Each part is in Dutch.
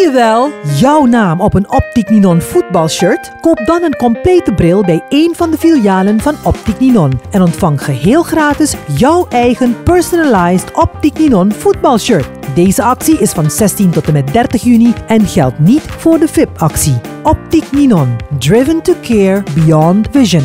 je wel? Jouw naam op een Optic Ninon voetbalshirt? Koop dan een complete bril bij één van de filialen van Optic Ninon en ontvang geheel gratis jouw eigen personalized Optic Ninon voetbalshirt. Deze actie is van 16 tot en met 30 juni en geldt niet voor de VIP-actie. Optic Ninon. Driven to care beyond vision.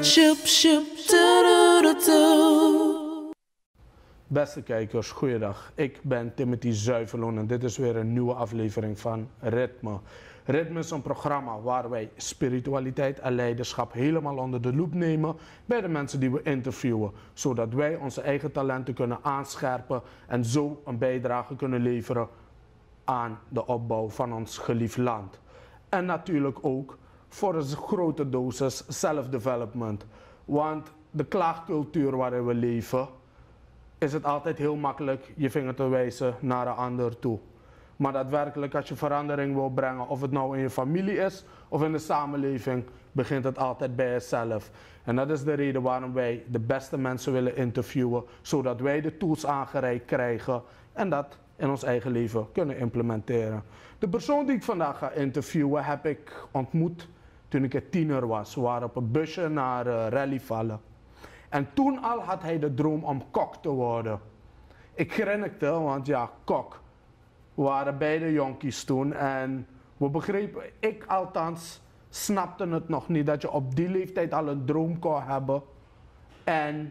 Beste kijkers, goeiedag. Ik ben Timothy Zuiverloon en dit is weer een nieuwe aflevering van Ritme. Ritme is een programma waar wij spiritualiteit en leiderschap helemaal onder de loep nemen bij de mensen die we interviewen, zodat wij onze eigen talenten kunnen aanscherpen en zo een bijdrage kunnen leveren aan de opbouw van ons geliefd land. En natuurlijk ook voor een grote dosis self-development, want de klaagcultuur waarin we leven, is het altijd heel makkelijk je vinger te wijzen naar een ander toe. Maar daadwerkelijk, als je verandering wil brengen, of het nou in je familie is of in de samenleving, begint het altijd bij jezelf. En dat is de reden waarom wij de beste mensen willen interviewen, zodat wij de tools aangereikt krijgen en dat in ons eigen leven kunnen implementeren. De persoon die ik vandaag ga interviewen heb ik ontmoet toen ik een tiener was. We waren op een busje naar Rally vallen. En toen al had hij de droom om kok te worden. Ik grinnikte, want ja, kok. We waren beide jonkies toen en we begrepen, ik althans, snapte het nog niet dat je op die leeftijd al een droom kon hebben en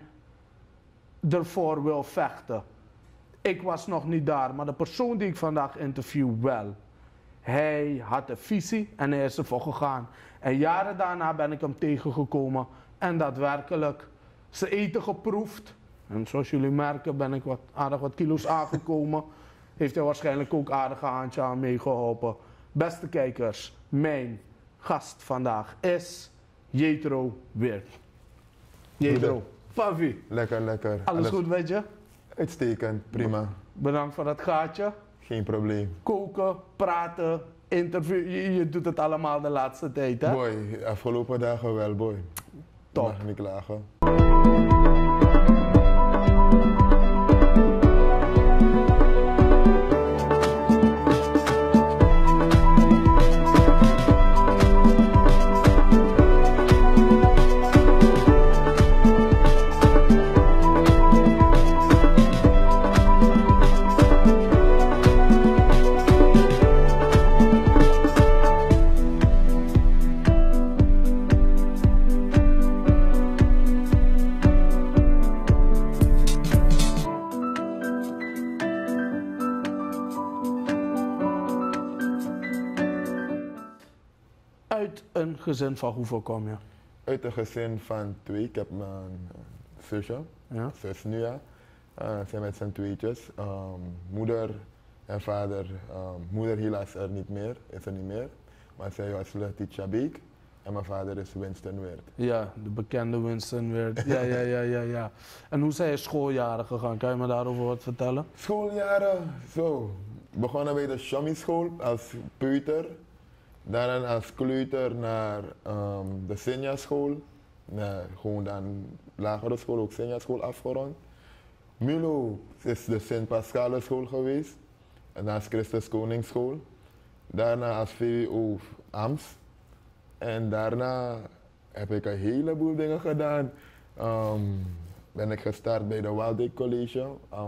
ervoor wil vechten. Ik was nog niet daar, maar de persoon die ik vandaag interview wel. Hij had een visie en hij is ervoor gegaan. En jaren daarna ben ik hem tegengekomen en daadwerkelijk zijn eten geproefd. En zoals jullie merken ben ik aardig wat kilo's aangekomen. Heeft hij waarschijnlijk ook aardig een handje aan meegeholpen. Beste kijkers, mijn gast vandaag is Jethro Weert. Jethro, Pavi. Lekker, lekker. Alles goed met je? Uitstekend, prima. Bedankt voor dat gaatje. Geen probleem. Koken, praten, interview, je doet het allemaal de laatste tijd, hè? Boy, afgelopen dagen wel, boy. Top. Mag niet klagen. Uit een gezin van hoeveel kom je? Uit een gezin van 2. Ik heb mijn zusje, Ja? zus nu ja. Zijn met z'n tweetjes. Moeder en vader. Moeder helaas is er niet meer. Maar zij was Letitia Beek. En mijn vader is Winston Weert. Ja, de bekende Winston Weert. Ja. En hoe zijn je schooljaren gegaan? Kan je me daarover wat vertellen? Schooljaren, zo. Begonnen bij de Shami school als peuter. Daarna als kleuter naar de Senja school. Gewoon dan lagere school, ook Senja school afgerond. Mulo is de Sint Pascale school geweest. En dan als Christus Koning school. Daarna als VWO Ams. En daarna heb ik een heleboel dingen gedaan. Ben ik gestart bij de Waldijk College.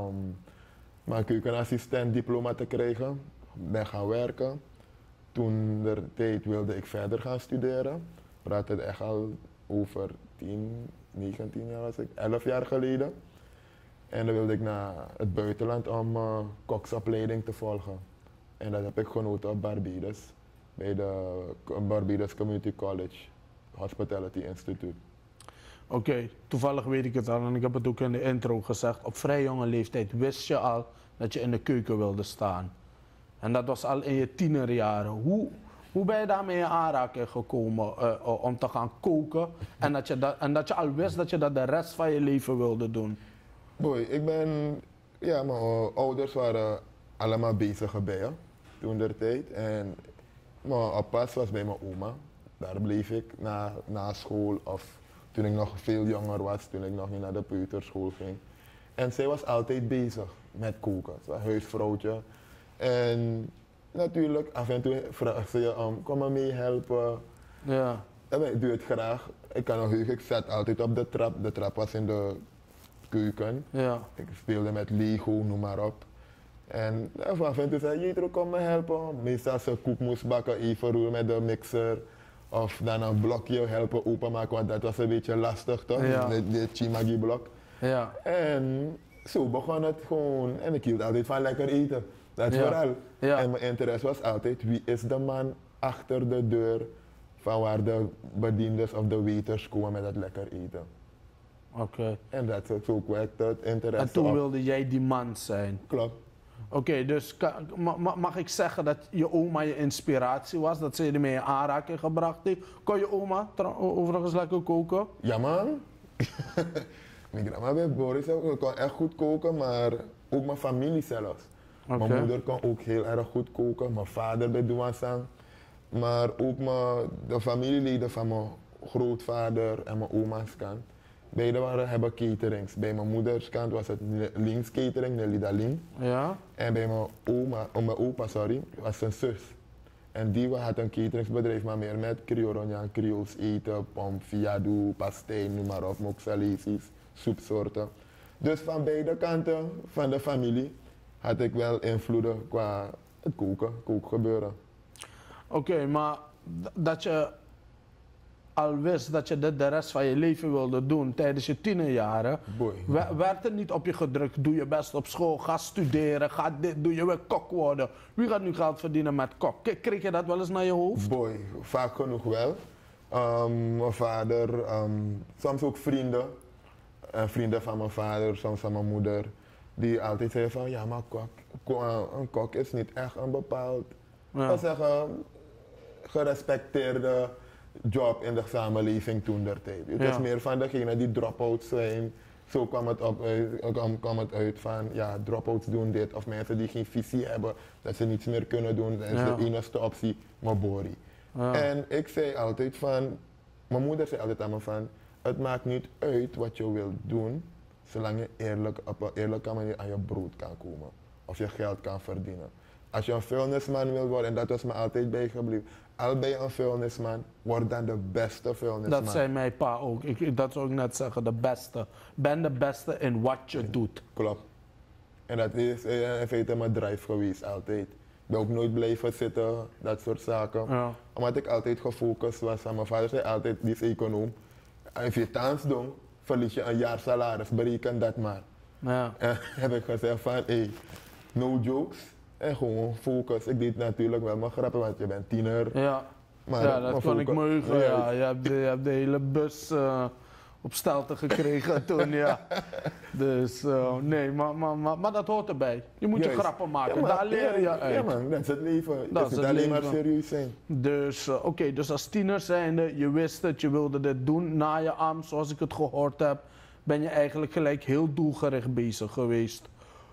Mijn keukenassistent diploma te krijgen. Ben gaan werken. Toen de tijd wilde ik verder gaan studeren. Praat het echt al over 10, 19 jaar was ik, 11 jaar geleden. En dan wilde ik naar het buitenland om koksopleiding te volgen. En dat heb ik genoten op Barbados. Bij de Barbados Community College, Hospitality Institute. Oké, toevallig weet ik het al en ik heb het ook in de intro gezegd. Op vrij jonge leeftijd wist je al dat je in de keuken wilde staan. En dat was al in je tienerjaren. Hoe ben je daarmee in aanraking gekomen om te gaan koken en dat je al wist dat je dat de rest van je leven wilde doen? Boy, mijn ouders waren allemaal bezig bijen toen der tijd. En mijn oppas was bij mijn oma. Daar bleef ik na school of toen ik nog veel jonger was, toen ik nog niet naar de peuterschool ging. En zij was altijd bezig met koken. Ze was een huisvrouwtje. En natuurlijk, af en toe vragen ze je om, kom maar mee helpen. Ja. En ik doe het graag. Ik kan nog heugen, ik zat altijd op de trap. De trap was in de keuken. Ja. Ik speelde met Lego, noem maar op. En af en toe zei Jetro, kom me helpen. Meestal als ze koek moest bakken, even roeren met de mixer. Of dan een blokje helpen openmaken, want dat was een beetje lastig toch? Ja. De Chimagi blok. Ja. En zo begon het gewoon. En ik hield altijd van lekker eten. Dat Ja. vooral. Ja. En mijn interesse was altijd, wie is de man achter de deur van waar de bedienders of de waiters komen met het lekker eten. Oké. En dat is ook werkt het interesse En toen op. wilde jij die man zijn. Klopt. Oké, dus mag ik zeggen dat je oma je inspiratie was? Dat ze je ermee in aanraking gebracht heeft? Kon je oma overigens lekker koken? Ja man. Mijn grandma bij Boris kon echt goed koken, maar ook mijn familie zelfs. Oké. Mijn moeder kon ook heel erg goed koken, mijn vader bij Douansang. Maar ook de familieleden van mijn grootvader en mijn oma's kant. Beide hebben caterings. Bij mijn moeders kant was het Links catering, Nelida Ling. Ja? En bij mijn opa was zijn zus. En die had een cateringsbedrijf, maar meer met Creoronja, Creools eten, pomp, fiado, pastei, noem maar op, moxalesies, soepsoorten. Dus van beide kanten van de familie had ik wel invloeden qua het kookgebeuren. Oké, maar dat je al wist dat je dit de rest van je leven wilde doen tijdens je tienerjaren, Boy. werd het niet op je gedrukt, doe je best op school, ga studeren, ga dit, doe je weer kok worden. Wie gaat nu geld verdienen met kok? Kreeg je dat wel eens naar je hoofd? Boy, vaak genoeg wel. Mijn vader, soms ook vrienden. Vrienden van mijn vader, soms van mijn moeder. Die altijd zeiden van, ja maar een kok is niet echt een bepaald, Ja. zeggen, gerespecteerde job in de samenleving toen der tijd. Het Ja. is meer van degene die drop-outs zijn. Zo kwam het uit van, ja, drop-outs doen dit. Of mensen die geen visie hebben, dat ze niets meer kunnen doen. Dat is Ja. de enige optie, Mabori. Ja. En ik zei altijd van, mijn moeder zei altijd aan me van, het maakt niet uit wat je wilt doen, zolang je op een eerlijke manier aan je brood kan komen. Of je geld kan verdienen. Als je een vuilnisman wil worden, en dat was me altijd bijgebleven, al ben je een vuilnisman, word dan de beste vuilnisman. Dat zei mijn pa ook. Dat zou ik net zeggen, de beste. Ben de beste in wat je doet. Klopt. En dat is in feite mijn drive geweest, altijd. Ik ben ook nooit blijven zitten, dat soort zaken. Ja. Omdat ik altijd gefocust was. En mijn vader zei altijd, die is econoom. Als je dans doet, verlies je een jaar salaris, bereken dat maar. Ja. En heb ik gezegd van, hey, no jokes. En gewoon focus. Ik deed natuurlijk wel mijn grappen, want je bent tiener. Ja, Maar ja dat kan ik me heugen. Ja. Ja. Je hebt de hele bus op stelte gekregen toen, ja. Dus nee, maar dat hoort erbij. Je moet je Juist. grappen maken, Ja, maar- daar leer je uit. Ja man, dat is het leven. Dat Het is is het alleen maar leven. serieus zijn. Dus oké, dus als tiener zijnde, je wist het, je wilde dit doen. Na je ambt, zoals ik het gehoord heb, ben je eigenlijk gelijk heel doelgericht bezig geweest.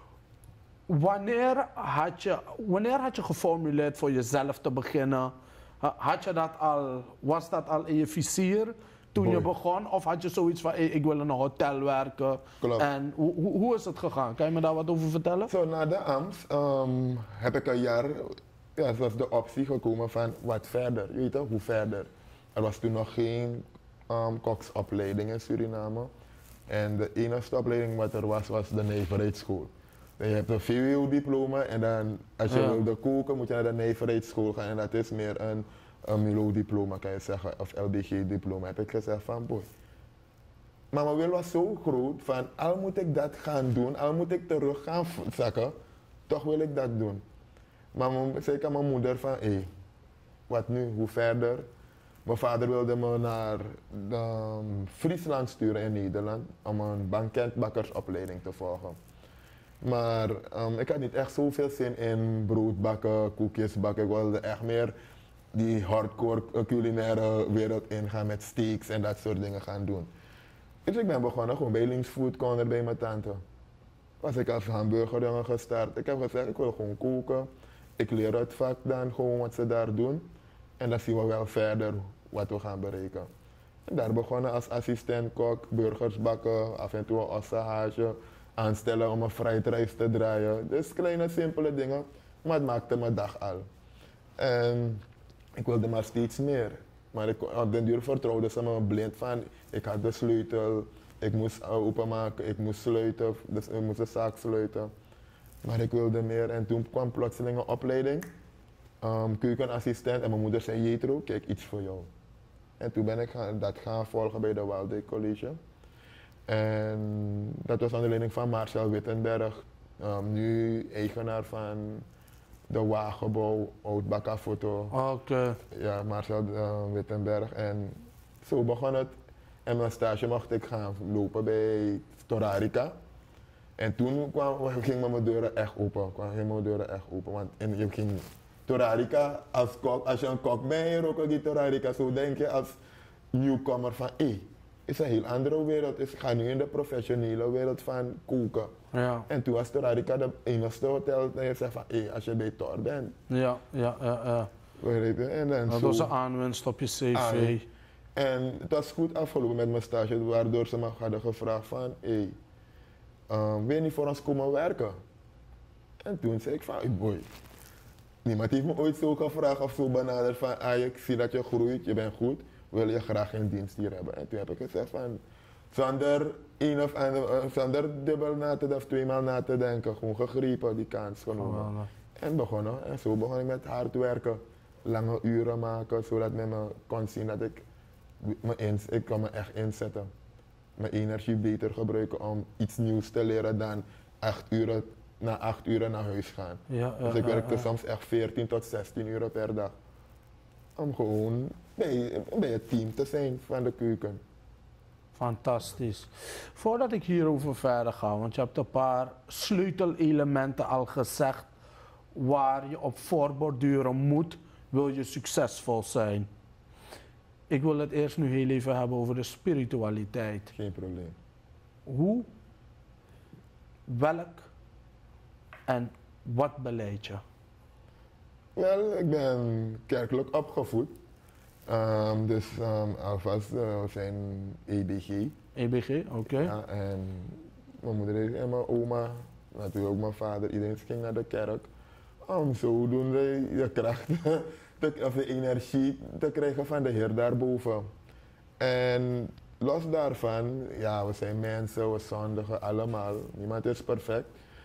Wanneer had je geformuleerd voor jezelf te beginnen? Had je dat al, was dat al in je vizier toen je Boy. begon? Of had je zoiets van, hey, ik wil in een hotel werken? Klopt. En hoe is het gegaan? Kan je me daar wat over vertellen? Zo, na de ambt heb ik een jaar, ja, was de optie gekomen van wat verder. Je weet toch, hoe verder. Er was toen nog geen koksopleiding in Suriname. En de enige opleiding wat er was, was de nijverheidsschool. Je hebt een VWO-diploma en dan als je Ja. wilde koken moet je naar de nijverheidsschool gaan. En dat is meer een MILO-diploma kan je zeggen, of LBG-diploma. Heb ik gezegd van boy. Maar mijn wil was zo groot van al moet ik dat gaan doen, al moet ik terug gaan zakken, toch wil ik dat doen. Maar zei ik aan mijn moeder van hé, wat nu, hoe verder? Mijn vader wilde me naar Friesland sturen in Nederland om een banketbakkersopleiding te volgen. Maar ik had niet echt zoveel zin in brood bakken, koekjes bakken. Ik wilde echt meer die hardcore culinaire wereld ingaan met steaks en dat soort dingen gaan doen. Dus ik ben begonnen gewoon bij Links Food Corner bij mijn tante. Was ik als hamburgerjongen gestart. Ik heb gezegd ik wil gewoon koken. Ik leer het vak dan gewoon wat ze daar doen. En dan zien we wel verder wat we gaan bereiken. En daar begonnen als assistent-kok, burgers bakken, af en toe een ossenhaasje, aanstellen om een fried rice te draaien. Dus kleine simpele dingen. Maar het maakte mijn dag al. En ik wilde maar steeds meer. Maar op den duur vertrouwde ze me blind van, ik had de sleutel, ik moest openmaken, ik moest sluiten, dus ik moest de zaak sluiten. Maar ik wilde meer en toen kwam plotseling een opleiding, keukenassistent en mijn moeder zei, Jetro, kijk, iets voor jou. En toen ben ik dat gaan volgen bij de Waalwijk College. En dat was onder leiding van Marcel Wittenberg, nu eigenaar van de Wagenbouw, Oud-Bakka Foto. Oké. Ja, Marcel Wittenberg. En zo begon het. En mijn stage mocht ik gaan lopen bij Torarica. En toen gingen mijn deuren echt open. Want je ging Torarica als kok, als je een kok bent, je rookt die Torarica. Zo denk je als nieuwkomer van, het is een heel andere wereld. Ik ga nu in de professionele wereld van koken. Ja. En toen was Torarica de enige hotel dat je zegt van, als je bij Tor bent. Ja. Begrijp je? En dan Dat zo was een aanwinst op je cv. En het was goed afgelopen met mijn stage, waardoor ze me hadden gevraagd van, wil je niet voor ons komen werken? En toen zei ik van, boy, niemand heeft me ooit zo gevraagd of zo benaderd van, ik zie dat je groeit, je bent goed, wil je graag in dienst hier hebben? En toen heb ik gezegd van, zonder dubbel na te denken of tweemaal na te denken, gewoon gegrepen, die kans genomen. En begonnen. En zo begon ik met hard werken, lange uren maken, zodat men me kon zien dat ik kon me echt inzetten. Mijn energie beter gebruiken om iets nieuws te leren dan 8 uur naar huis gaan. Dus ik werkte soms echt 14 tot 16 uur per dag. Om gewoon bij het team te zijn van de keuken. Fantastisch. Voordat ik hierover verder ga, want je hebt een paar sleutelelementen al gezegd waar je op voorborduren moet, wil je succesvol zijn. Ik wil het eerst nu heel even hebben over de spiritualiteit. Geen probleem. Hoe, welk en wat beleid je? Wel, ik ben kerkelijk opgevoed. Alvast we zijn EBG. EBG, oké. Ja, en mijn moeder en mijn oma, natuurlijk ook mijn vader, iedereen ging naar de kerk. Om zodoende de kracht of de energie te krijgen van de Heer daarboven. En los daarvan, ja, we zijn mensen, we zondigen allemaal, niemand is perfect.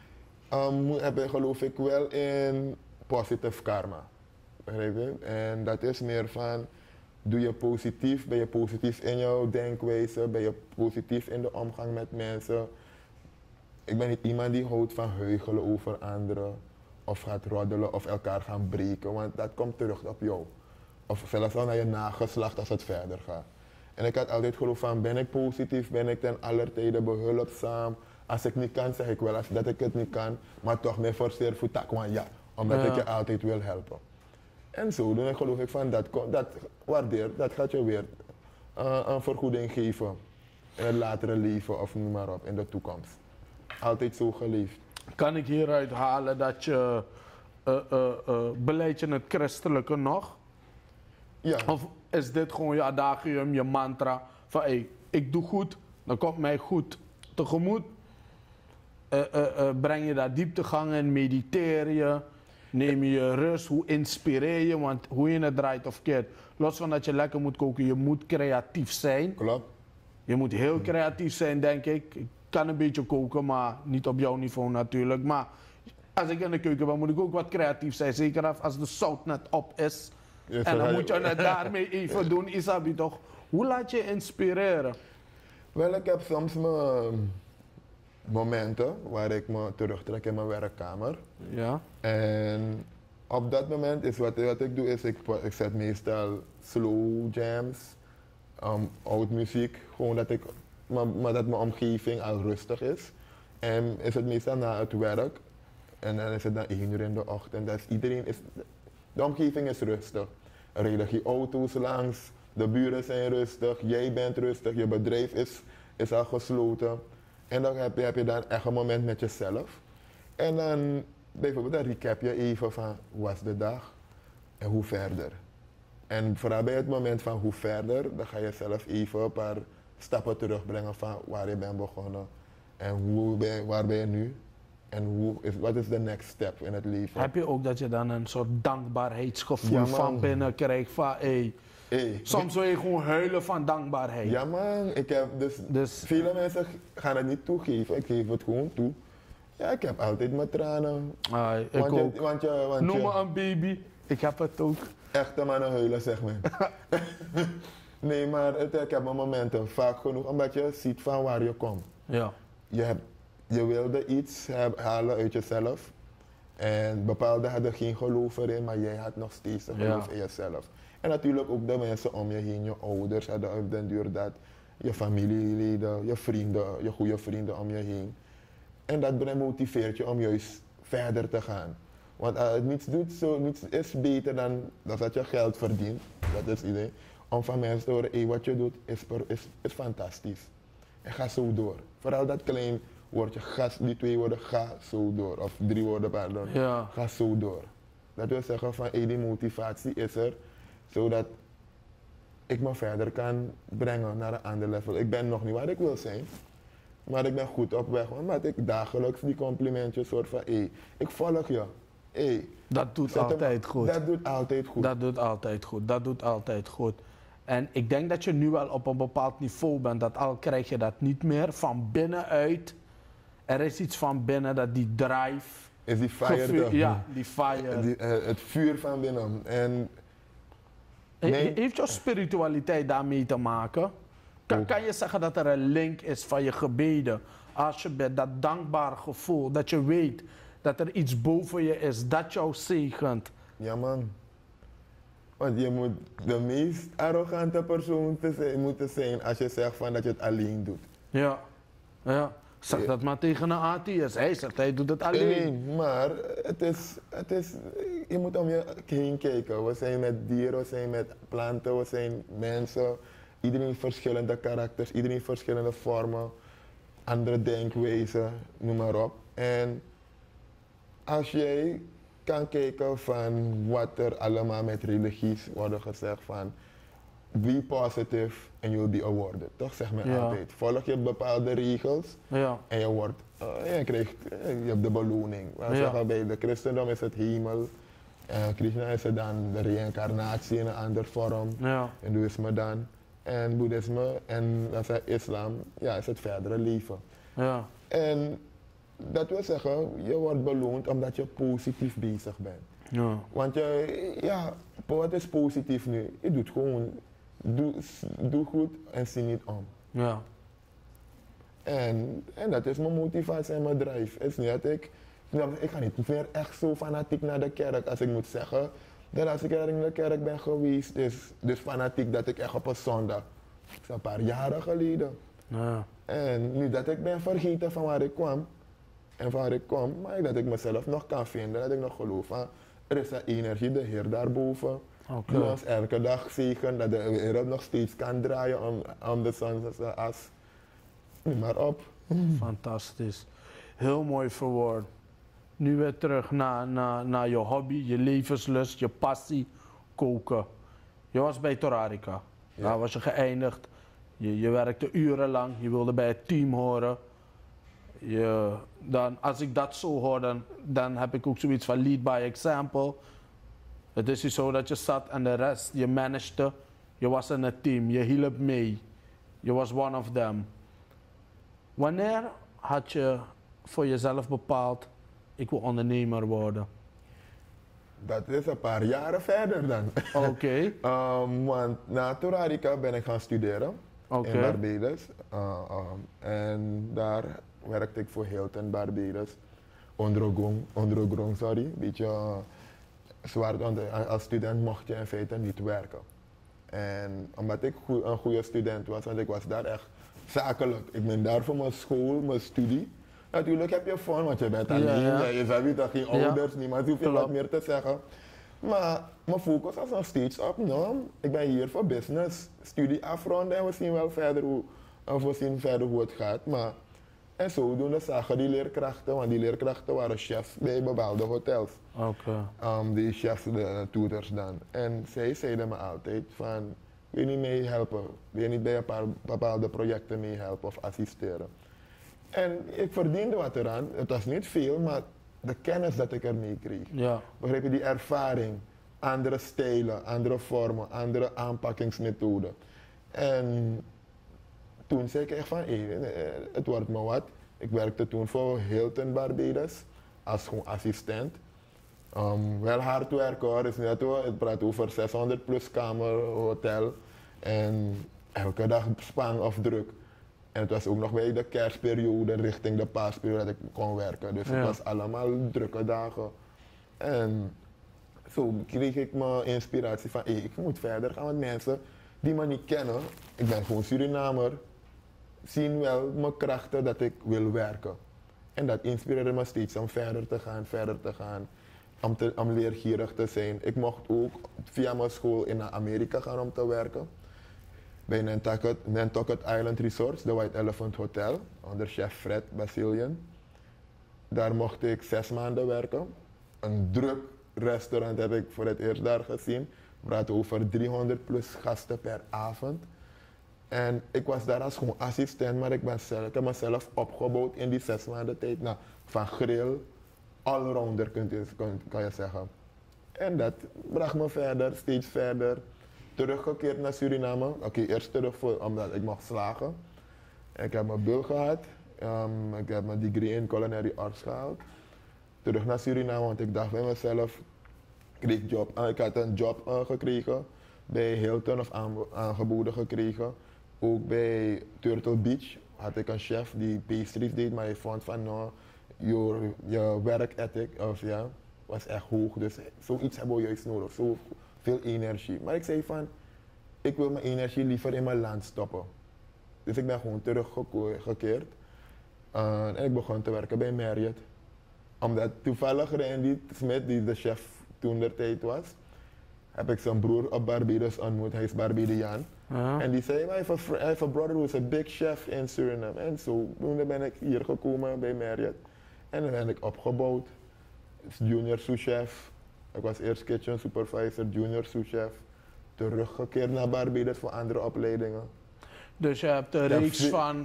Geloof ik wel in positive karma. Begrijp je? En dat is meer van, doe je positief, ben je positief in jouw denkwijze, ben je positief in de omgang met mensen. Ik ben niet iemand die houdt van huichelen over anderen, of gaat roddelen of elkaar gaan breken, want dat komt terug op jou. Of zelfs al naar je nageslacht als het verder gaat. En ik had altijd geloof van, ben ik positief, ben ik ten aller tijde behulpzaam. Als ik niet kan, zeg ik wel dat ik het niet kan, maar toch me forceer voor takwan ja, omdat ik je altijd wil helpen. En zo dan geloof ik van, dat waardeer, dat gaat je weer een vergoeding geven in het latere leven of noem maar op, in de toekomst. Altijd zo geleefd. Kan ik hieruit halen dat je, beleid je het christelijke nog? Ja. Of is dit gewoon je adagium, je mantra van ik doe goed, dan komt mij goed tegemoet. Breng je daar dieptegang in, mediteer je, neem je rust, hoe inspireer je, want hoe je het draait of keert, los van dat je lekker moet koken, je moet creatief zijn. Klopt. Je moet heel creatief zijn, denk ik. Ik kan een beetje koken, maar niet op jouw niveau natuurlijk. Maar als ik in de keuken ben, moet ik ook wat creatief zijn. Zeker als de zout net op is. Ja, en dan moet je het daarmee even doen, Isabi toch? Hoe laat je inspireren? Wel, ik heb soms mijn momenten waar ik me terugtrek in mijn werkkamer. Ja. En op dat moment is wat ik doe, is ik zet meestal slow jams, oud muziek, gewoon dat maar dat mijn omgeving al rustig is. En is het meestal na het werk en dan is het dan 1 uur in de ochtend. Dus de omgeving is rustig. Er rijden geen auto's langs, de buren zijn rustig, jij bent rustig, je bedrijf is al gesloten. En dan heb je dan echt een moment met jezelf. En dan bijvoorbeeld dan recap je even van hoe was de dag en hoe verder. En vooral bij het moment van hoe verder, dan ga je zelf even een paar stappen terugbrengen van waar je bent begonnen en waar ben je nu En wat is de next step in het leven? Heb je ook dat je dan een soort dankbaarheidsgevoel Ja, man. van binnen krijgt van soms wil je gewoon huilen van dankbaarheid. Ja man, ik heb dus vele mensen gaan het niet toegeven, ik geef het gewoon toe. Ja, ik heb altijd mijn tranen. Ik ook. Want Noem me een baby, ik heb het ook. echte mannen huilen, zeg maar. Nee, maar ik heb mijn momenten vaak genoeg, omdat je ziet van waar je komt. Ja. Je wilde iets halen uit jezelf. En bepaalden hadden geen geloof erin, maar jij had nog steeds een geloof in jezelf. En natuurlijk ook de mensen om je heen, je ouders hadden op den duur dat, je familieleden, je vrienden, je goede vrienden om je heen. En dat motiveert je om juist verder te gaan. Want niets is beter dan dat je geld verdient, dat is het idee. Om van mensen te horen, wat je doet is fantastisch. En ga zo door. Vooral dat klein woordje, die 2 woorden, ga zo door. Of 3 woorden, pardon. Ja. Ga zo door. Dat wil zeggen van, die motivatie is er, zodat ik me verder kan brengen naar een ander level. Ik ben nog niet waar ik wil zijn, maar ik ben goed op weg. Omdat ik dagelijks die complimentjes soort van, ik volg je. Dat doet altijd goed. Dat doet altijd goed. Dat doet altijd goed. Dat doet altijd goed. En ik denk dat je nu wel op een bepaald niveau bent, dat al krijg je dat niet meer van binnenuit. Er is iets van binnen dat die drive. Is die fire ja, die fire. Het vuur van binnen. En heeft jouw spiritualiteit daarmee te maken? Kan je zeggen dat er een link is van je gebeden? Als je bent, dat dankbaar gevoel, dat je weet dat er iets boven je is, dat jou zegent. Ja man. Want je moet de meest arrogante persoon moeten zijn als je zegt van dat je het alleen doet. Ja, ja. Zeg dat maar tegen een atheïst. Hij zegt hij doet het alleen. Nee, maar je moet om je heen kijken. We zijn met dieren, we zijn met planten, we zijn mensen. Iedereen heeft verschillende karakters, iedereen heeft verschillende vormen, andere denkwijzen, noem maar op. En als jij kan kijken van wat er allemaal met religies wordt gezegd van be positive and you'll be awarded. Toch zeg maar altijd. Volg je bepaalde regels en je hebt de beloning. Zeggen, bij de christendom is het hemel. Krishna is het dan de reïncarnatie in een andere vorm. Hindoeïsme dan. En boeddhisme en islam is het verdere leven. En dat wil zeggen, je wordt beloond omdat je positief bezig bent. Want wat is positief nu? Je doet gewoon, doe goed en zie niet om. En dat is mijn motivatie en mijn drive. Het is niet dat ik ga niet meer echt zo fanatiek naar de kerk als ik moet zeggen. Dat als ik in de kerk ben geweest, is dus fanatiek dat ik echt op een zondag. Dat is een paar jaren geleden. En nu dat ik ben vergeten van waar ik kwam en van waar ik kom, maar dat ik mezelf nog kan vinden, dat ik nog geloof van er is een energie, de Heer daarboven. Die ons elke dag zegen, dat de wereld nog steeds kan draaien om de zonsas. Noem maar op. Fantastisch. Heel mooi verwoord. Nu weer terug naar je hobby, je levenslust, je passie, koken. Je was bij Torarica. Daar was je geëindigd. Je werkte urenlang, je wilde bij het team horen. Als ik dat zo hoor, dan heb ik ook zoiets van lead by example. Het is niet zo dat je zat en de rest, je managede. Je was in het team, je hielp mee. Je was one of them. Wanneer had je voor jezelf bepaald, ik wil ondernemer worden? Dat is een paar jaren verder dan. Oké. Want na Torarica ben ik gaan studeren in Barbados. En daar werkte ik voor Hilton Barbados. Ondrogong, sorry. Beetje zwaar, want als student mocht je in feite niet werken. En omdat ik een goede student was, want ik was daar echt zakelijk. Ik ben daar voor mijn school, mijn studie. Natuurlijk heb je fun, want je bent alleen, je hebt dat geen ouders, niemand hoeft je wat meer te zeggen. Maar mijn focus was nog steeds op, ik ben hier voor business, studie afronden en we zien wel verder hoe het gaat. Maar, en zodoende zagen die leerkrachten, want die leerkrachten waren chefs bij bepaalde hotels. Die chefs, de tutors dan. En zij zeiden me altijd van, wil je niet meehelpen? Wil je niet bij een paar bepaalde projecten meehelpen of assisteren? En ik verdiende wat eraan. Het was niet veel, maar de kennis dat ik ermee kreeg. Ja. Begrijp je, die ervaring, andere stijlen, andere vormen, andere aanpakkingsmethoden. En toen zei ik echt van, het wordt me wat. Ik werkte toen voor Hilton Barbados als gewoon assistent. Wel hard werken hoor, is net hoor. Ik praat over 600 plus kamer hotel. En elke dag spang of druk. En het was ook nog bij de kerstperiode richting de paasperiode dat ik kon werken. Dus het was allemaal drukke dagen. En zo kreeg ik mijn inspiratie van, ik moet verder gaan met mensen die me niet kennen. Ik ben gewoon Surinamer. Zien wel mijn krachten dat ik wil werken. En dat inspireerde me steeds om verder te gaan. Om leergierig te zijn. Ik mocht ook via mijn school in Amerika gaan om te werken. Bij Nantucket Island Resorts, de White Elephant Hotel, onder chef Fred Basilian. Daar mocht ik 6 maanden werken. Een druk restaurant heb ik voor het eerst daar gezien. We praten over 300 plus gasten per avond. En ik was daar als gewoon assistent, maar ik heb mezelf opgebouwd in die 6 maanden tijd. Nou, van grill, allrounder kan je zeggen. En dat bracht me verder, steeds verder. Teruggekeerd naar Suriname. Eerst terug omdat ik mocht slagen. Ik heb mijn bul gehad. Ik heb mijn degree in culinary arts gehaald. Terug naar Suriname, want ik dacht bij mezelf, ik had een job gekregen bij Hilton of aangeboden gekregen. Ook bij Turtle Beach had ik een chef die pastries deed, maar hij vond van nou, je werk ethic was echt hoog. Dus zoiets hebben we juist nodig, zoveel energie. Maar ik zei van, ik wil mijn energie liever in mijn land stoppen. Dus ik ben gewoon teruggekeerd en ik begon te werken bij Marriott. Omdat toevallig Randy Smith, die de chef toen der tijd was, heb ik zijn broer op Barbados ontmoet. Hij is Barbadian. En die zei, hij heeft een brother who is a big chef in Suriname. En zo ben ik hier gekomen bij Marriott. En dan ben ik opgebouwd. Junior sous-chef. Ik was eerst kitchen supervisor, junior sous-chef. Teruggekeerd naar Barbados voor andere opleidingen. Dus je hebt een reeks van...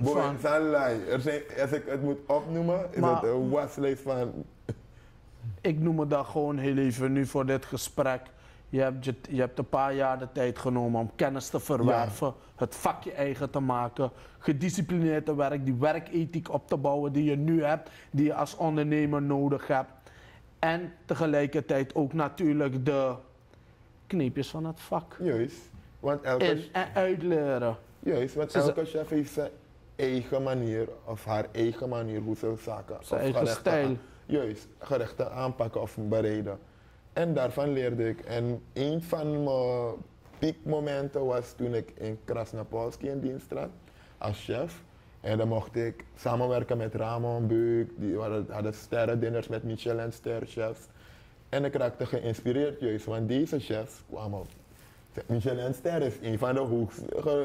Als ik het moet opnoemen, is het een waslijst van... Ik noem het dan gewoon heel even nu voor dit gesprek. Je hebt een paar jaar de tijd genomen om kennis te verwerven, het vakje eigen te maken, gedisciplineerd te werken, die werkethiek op te bouwen die je nu hebt, die je als ondernemer nodig hebt. En tegelijkertijd ook natuurlijk de kneepjes van het vak. Juist. Want en uitleren. Juist, want elke chef heeft zijn eigen manier of haar eigen manier hoe ze zaken zijn eigen stijl. Juist, gerechten aanpakken of bereiden. En daarvan leerde ik. En een van mijn piekmomenten was toen ik in Krasnapolski in dienst trad als chef. En dan mocht ik samenwerken met Ramon Beuk, die hadden sterrendinners met Michelin-sterrenchefs. En ik raakte geïnspireerd juist, want deze chefs kwamen. Michelin-ster is een van de hoogst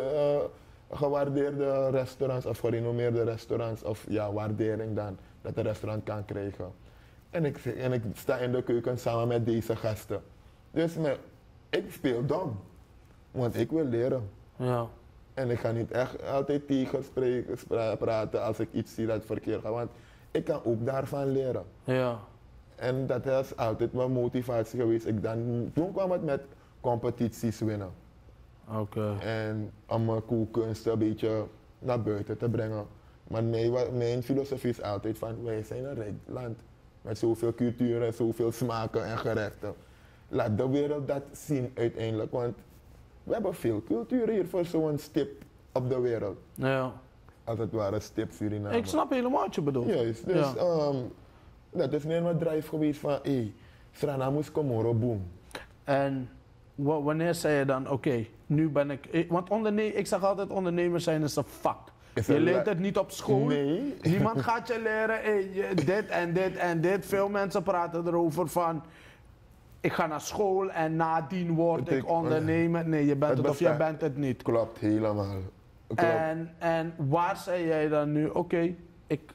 gewaardeerde restaurants of gerenommeerde restaurants of waardering dan dat een restaurant kan krijgen. En ik sta in de keuken samen met deze gasten. Dus ik speel dom, want ik wil leren. Ja. En ik ga niet echt altijd tegen praten als ik iets zie dat verkeerd gaat, want ik kan ook daarvan leren. Ja. En dat is altijd mijn motivatie geweest. Toen kwam het met competities winnen. Oké. En om mijn koelkunst een beetje naar buiten te brengen. Maar mijn filosofie is altijd van, wij zijn een rijk land. Met zoveel culturen, zoveel smaken en gerechten. Laat de wereld dat zien uiteindelijk, want we hebben veel cultuur hier voor zo'n stip op de wereld. Ja. Als het ware stip Suriname. Ik snap helemaal wat je bedoelt. Juist, dus dat is niet mijn drive geweest van, Suriname is Komoro, boom. En wanneer zei je dan, oké, nu ben ik... Want ik zeg altijd, ondernemers zijn is een vak. Je leert het niet op school. Nee. Niemand gaat je leren, dit en dit en dit. Veel mensen praten erover van, ik ga naar school en nadien word ik ondernemer. Nee, je bent het of jij bent het niet. Klopt, helemaal. Klopt. En waar zei jij dan nu, oké, ik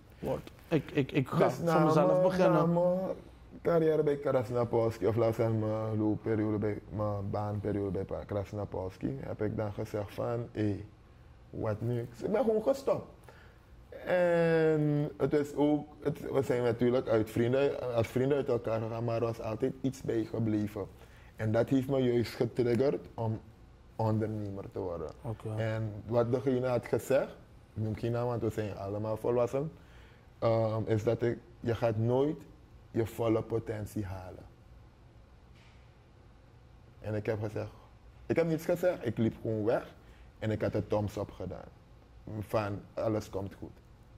ga dus voor mezelf beginnen. Na mijn carrière bij Krasnapolski, of laat zeggen mijn loopperiode mijn baanperiode bij Krasnapolski, heb ik dan gezegd van, wat nu? Ik ben gewoon gestopt. En het is ook, we zijn natuurlijk als vrienden uit elkaar gegaan, maar er was altijd iets bijgebleven. En dat heeft me juist getriggerd om ondernemer te worden. Oké. En wat degene had gezegd, ik noem geen naam want we zijn allemaal volwassen, is dat je gaat nooit je volle potentie halen. En ik heb niets gezegd, ik liep gewoon weg en ik had de thumbs up gedaan. Van alles komt goed.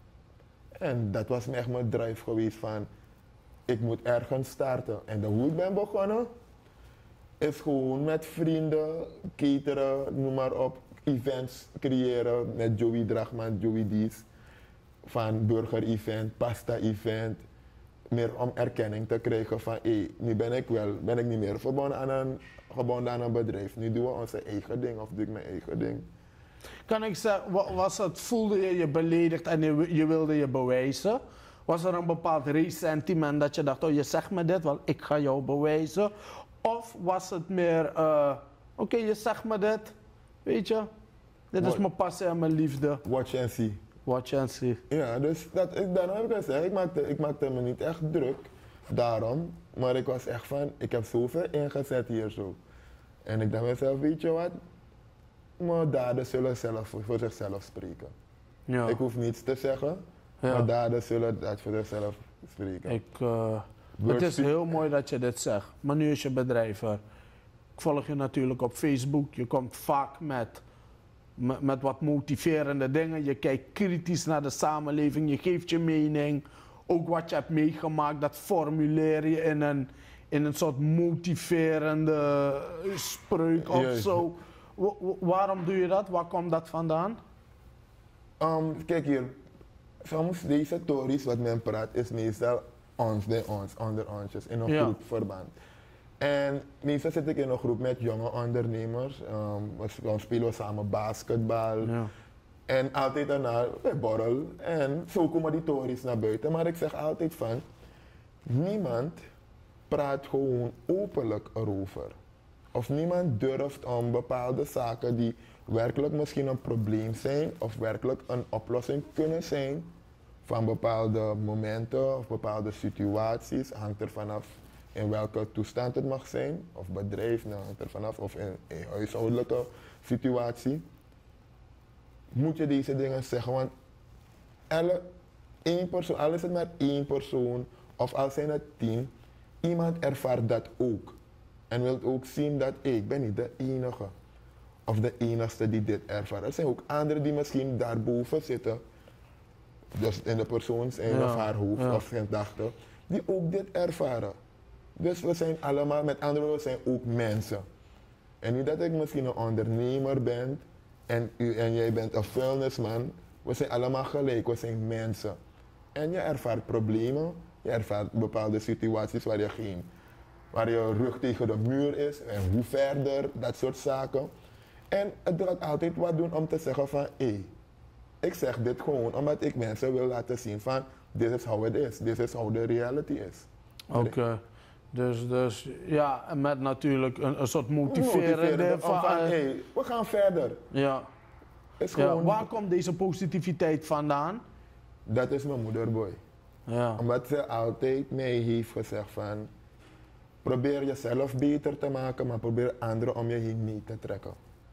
En dat was echt mijn drive geweest van, ik moet ergens starten. En hoe ik ben begonnen, is gewoon met vrienden, cateren, noem maar op, events creëren met Joey Drachman, Joey Dies. Van burger event, pasta event. Meer om erkenning te krijgen van, nu ben ik niet meer gebonden aan een bedrijf. Nu doen we onze eigen ding of doe ik mijn eigen ding. Kan ik zeggen, voelde je je beledigd en je wilde je bewijzen? Was er een bepaald resentiment dat je dacht, oh je zegt me dit, want ik ga jou bewijzen? Of was het meer, oké, je zegt me dit, weet je, dit is mijn passie en mijn liefde. Watch and see. Watch and see. Ja, dus daarom heb ik gezegd, ik maakte me niet echt druk daarom, maar ik was echt van, ik heb zoveel ingezet hier zo. En ik dacht mezelf, weet je wat, mijn daden zullen zelf voor zichzelf spreken. Ja. Ik hoef niets te zeggen, maar daden zullen dat voor zichzelf spreken. Het is heel mooi dat je dit zegt, maar nu is je bedrijf er. Ik volg je natuurlijk op Facebook, je komt vaak met wat motiverende dingen. Je kijkt kritisch naar de samenleving, je geeft je mening. Ook wat je hebt meegemaakt, dat formuleer je in een soort motiverende spreuk of zo. Waarom doe je dat? Waar komt dat vandaan? Kijk hier, soms deze stories wat men praat is meestal onder onsjes, in een groepverband. En meestal zit ik in een groep met jonge ondernemers. We spelen samen basketbal. Ja. En altijd daarna bij borrel. En zo komen die stories naar buiten. Maar ik zeg altijd van, niemand praat gewoon openlijk erover. Of niemand durft om bepaalde zaken die werkelijk misschien een probleem zijn of werkelijk een oplossing kunnen zijn van bepaalde momenten of bepaalde situaties, hangt er vanaf in welke toestand het mag zijn, of bedrijf, hangt er vanaf, of in een huishoudelijke situatie. Moet je deze dingen zeggen, want één persoon, al is het maar één persoon of al zijn het 10, iemand ervaart dat ook. En wil ook zien dat ik ben niet de enige of de enigste die dit ervaart. Er zijn ook anderen die misschien daarboven zitten, dus in de persoon zijn of haar hoofd of zijn gedachten, die ook dit ervaren. Dus we zijn allemaal, met andere woorden, we zijn ook mensen. En niet dat ik misschien een ondernemer ben en jij bent een vuilnisman, we zijn allemaal gelijk, we zijn mensen. En je ervaart problemen, je ervaart bepaalde situaties waar je rug tegen de muur is en hoe verder, dat soort zaken. En het wil ik altijd wat doen om te zeggen van, ik zeg dit gewoon omdat ik mensen wil laten zien van, this is how it is, this is how the reality is. Oké. Dus ja, met natuurlijk een soort motiverende van we gaan verder. Ja. Gewoon, waar komt deze positiviteit vandaan? Dat is mijn moederboy. Ja. Omdat ze altijd mij heeft gezegd van, probeer jezelf beter te maken, maar probeer anderen om je heen mee te trekken.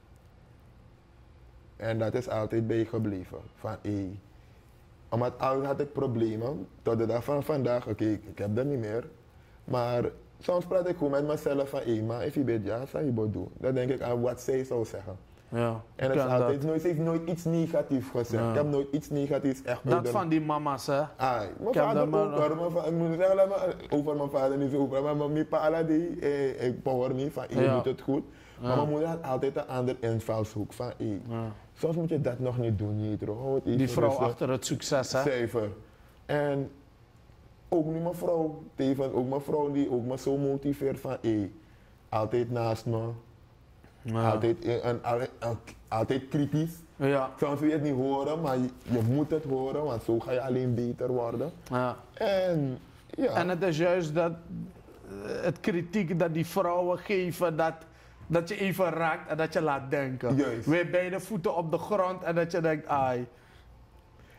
En dat is altijd bijgebleven. Van omdat al had ik problemen, tot de dag van vandaag, ik heb dat niet meer. Maar soms praat ik gewoon met mezelf van, maar if je bent ja, zou je doen. Dan denk ik aan wat zij zou zeggen. Ja, en het is altijd ze heeft nooit iets negatiefs gezegd. Ja. Ik heb nooit iets negatiefs echt dat van die mama's, hè? Mijn vader ook, ik moet zeggen, over mijn vader niet zo over, maar mijn pa ik power niet van, je doet het goed. Maar mijn moeder had altijd een ander invalshoek van, soms moet je dat nog niet doen, Jetro. Die vrouw achter het succes, hè? Cijfer. En ook nu mijn vrouw, ook mijn vrouw die ook me zo motiveert van, altijd naast me. Ja. Altijd kritisch. Ja. Soms wil je het niet horen, maar je moet het horen, want zo ga je alleen beter worden. Ja. En het is juist dat het kritiek dat die vrouwen geven, dat je even raakt en dat je laat denken. Juist. Weer beide voeten op de grond en dat je denkt,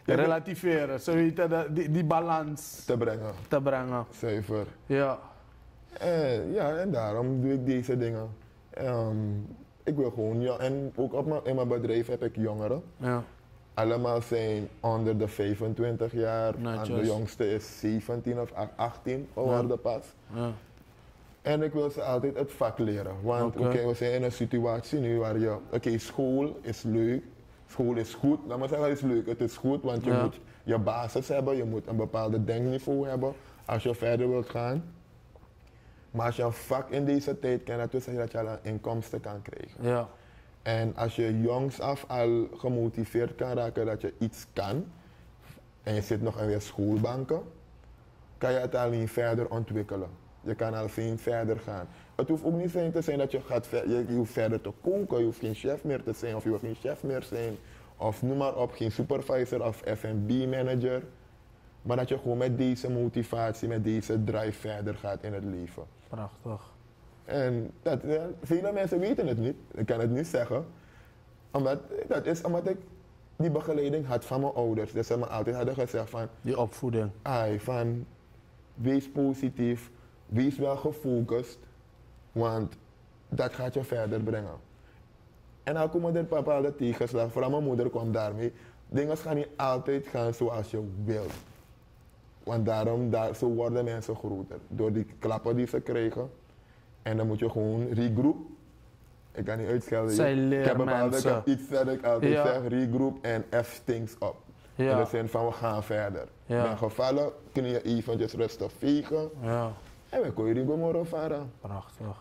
Relativeren, zo weten die balans te brengen. Zuiver. Ja. Ja, en daarom doe ik deze dingen. Ik wil gewoon, ja, en ook in mijn bedrijf heb ik jongeren. Ja. Allemaal zijn onder de 25 jaar. En de jongste is 17 of 18 geworden pas. Ja. En ik wil ze altijd het vak leren. Want we zijn in een situatie nu waar school is leuk. School is goed. Laat maar zeggen, het is leuk. Het is goed, want je moet je basis hebben. Je moet een bepaalde denkniveau hebben als je verder wilt gaan. Maar als je een vak in deze tijd kan dat zeggen dat je al een inkomsten kan krijgen. Ja. En als je jongs af al gemotiveerd kan raken dat je iets kan, en je zit nog in weer schoolbanken, kan je het al niet verder ontwikkelen. Je kan al veel verder gaan. Het hoeft ook niet te zijn dat je hoeft verder te koken, je hoeft geen chef meer te zijn of je hoeft geen chef meer zijn. Of noem maar op, geen supervisor of F&B manager. Maar dat je gewoon met deze motivatie, met deze drive verder gaat in het leven. Prachtig. En vele mensen weten het niet, ik kan het niet zeggen. Omdat ik die begeleiding had van mijn ouders. Dus ze me altijd hadden gezegd van... Die opvoeding. Van wees positief, wees wel gefocust. Want dat gaat je verder brengen. En dan komen er bepaalde tegenslag, vooral mijn moeder kwam daarmee. Dingen gaan niet altijd gaan zoals je wilt. Want zo worden mensen groter. Door die klappen die ze krijgen. En dan moet je gewoon regroup. Ik kan niet uitschelden. Ik heb iets dat ik altijd zeg, regroup en F things up. In de zin van we gaan verder. Ja. Ben gevallen, kun je eventjes rustig vegen. Ja. En we kunnen hier morgen varen. Prachtig.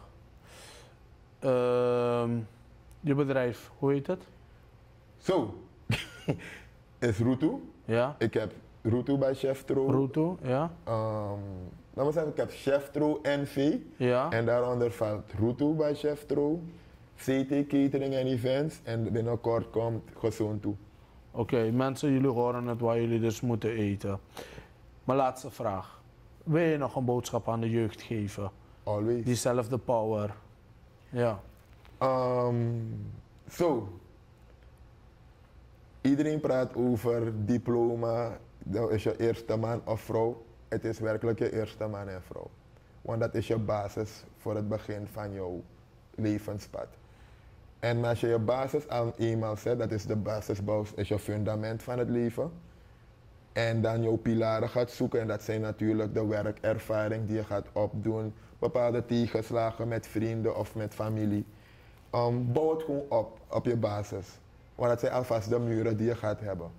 Je bedrijf, hoe heet het? Zo, is Rutu. Ja. Ik heb Rutu bij Chef Tro. Rutu, ja. Laat me zeggen, ik heb Chef Tro NV. Ja. En daaronder valt Rutu bij Chef Tro. CT Catering en Events. En binnenkort komt Gezond toe. Oké, mensen, jullie horen het waar jullie dus moeten eten. Mijn laatste vraag. Wil je nog een boodschap aan de jeugd geven? Always. Diezelfde power. Ja. Iedereen praat over diploma, dat is je eerste man of vrouw. Het is werkelijk je eerste man en vrouw. Want dat is je basis voor het begin van jouw levenspad. En als je je basis al eenmaal zet, dat is de basisbouw, is je fundament van het leven. En dan jouw pilaren gaat zoeken, en dat zijn natuurlijk de werkervaring die je gaat opdoen, bepaalde tegenslagen met vrienden of met familie. Bouw het gewoon op je basis. Want dat zijn alvast de muren die je gaat hebben.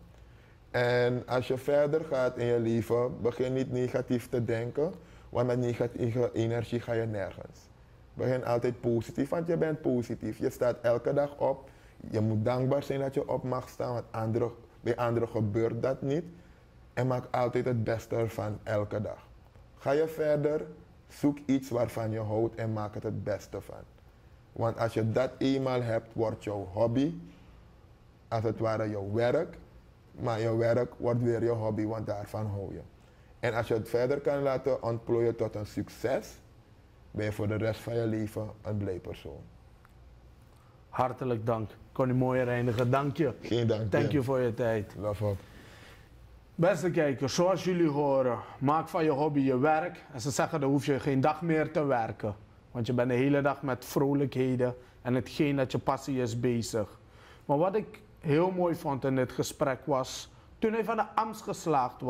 En als je verder gaat in je leven, begin niet negatief te denken, want met negatieve energie ga je nergens. Begin altijd positief, want je bent positief. Je staat elke dag op. Je moet dankbaar zijn dat je op mag staan, want bij anderen gebeurt dat niet. En maak altijd het beste ervan elke dag. Ga je verder, zoek iets waarvan je houdt en maak het beste van. Want als je dat eenmaal hebt, wordt jouw hobby, als het ware jouw werk. Maar jouw werk wordt weer je hobby, want daarvan hou je. En als je het verder kan laten ontplooien tot een succes, ben je voor de rest van je leven een blij persoon. Hartelijk dank. Connie Mooijer Reiniger, dank je. Geen dank. Dank je voor je tijd. Love up. Beste kijkers, zoals jullie horen, maak van je hobby je werk. En ze zeggen, dan hoef je geen dag meer te werken. Want je bent de hele dag met vrolijkheden en hetgeen dat je passie is bezig. Maar wat ik heel mooi vond in dit gesprek was, toen hij van de Amst geslaagd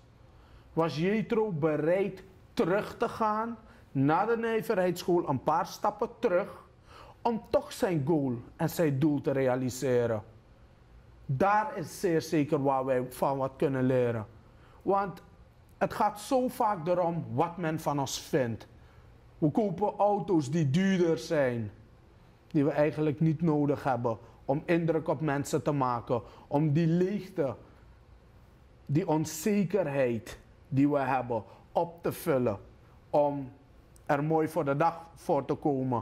was Jethro bereid terug te gaan naar de nijverheidsschool, een paar stappen terug, om toch zijn goal en zijn doel te realiseren. Daar is zeer zeker waar wij van wat kunnen leren. Want het gaat zo vaak erom wat men van ons vindt. We kopen auto's die duurder zijn, die we eigenlijk niet nodig hebben om indruk op mensen te maken, om die leegte, die onzekerheid die we hebben op te vullen, om er mooi voor de dag voor te komen.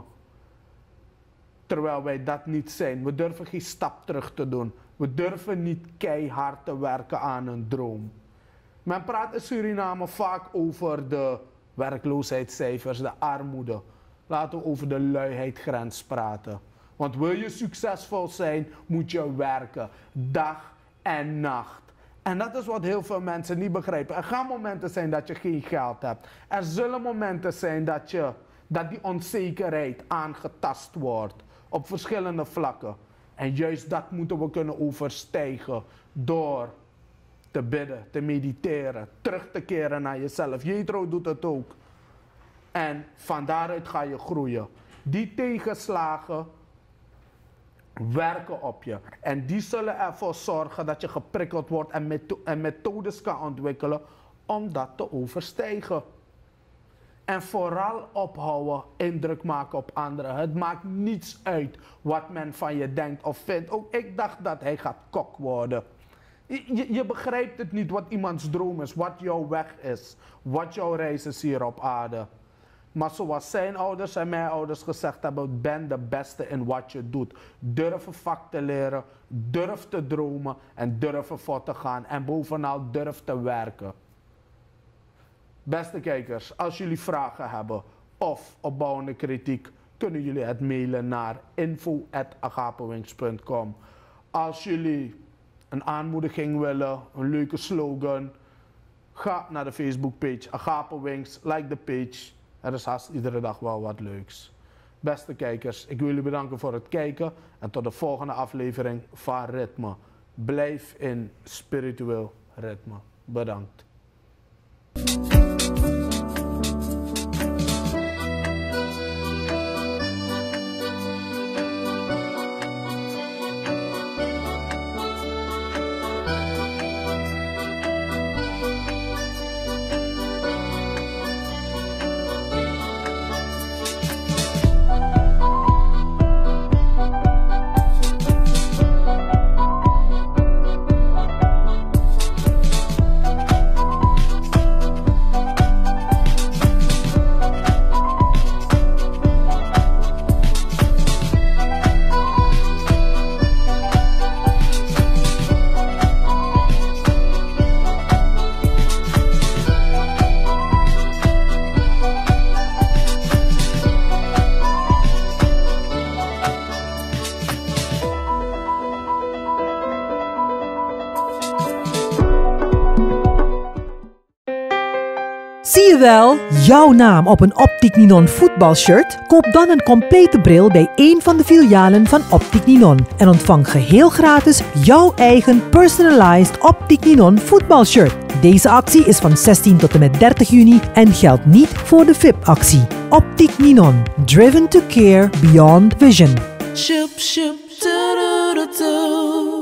Terwijl wij dat niet zijn. We durven geen stap terug te doen. We durven niet keihard te werken aan een droom. Men praat in Suriname vaak over de werkloosheidscijfers, de armoede. Laten we over de luiheidsgrens praten. Want wil je succesvol zijn, moet je werken. Dag en nacht. En dat is wat heel veel mensen niet begrijpen. Er gaan momenten zijn dat je geen geld hebt. Er zullen momenten zijn dat die onzekerheid aangetast wordt op verschillende vlakken. En juist dat moeten we kunnen overstijgen door te bidden, te mediteren, terug te keren naar jezelf. Jethro doet het ook. En van daaruit ga je groeien. Die tegenslagen werken op je. En die zullen ervoor zorgen dat je geprikkeld wordt en methodes kan ontwikkelen om dat te overstijgen. En vooral ophouden, indruk maken op anderen. Het maakt niets uit wat men van je denkt of vindt. Ook ik dacht dat hij gaat kok worden. Je begrijpt het niet wat iemands droom is, wat jouw weg is, wat jouw reis is hier op aarde. Maar zoals zijn ouders en mijn ouders gezegd hebben, ben de beste in wat je doet. Durf een vak te leren, durf te dromen en durf ervoor te gaan. En bovenal durf te werken. Beste kijkers, als jullie vragen hebben of opbouwende kritiek, kunnen jullie het mailen naar info@agapewings.com. Als jullie een aanmoediging willen, een leuke slogan, ga naar de Facebookpage Agapewings, like de page. Er is haast iedere dag wel wat leuks. Beste kijkers, ik wil jullie bedanken voor het kijken en tot de volgende aflevering van Ritme. Blijf in spiritueel ritme. Bedankt. Zie je wel? Jouw naam op een Optic Ninon voetbalshirt? Koop dan een complete bril bij één van de filialen van Optic Ninon en ontvang geheel gratis jouw eigen personalized Optic Ninon voetbalshirt. Deze actie is van 16 tot en met 30 juni en geldt niet voor de VIP-actie. Optic Ninon. Driven to care beyond vision. Shoop, shoop, doo, doo, doo, doo.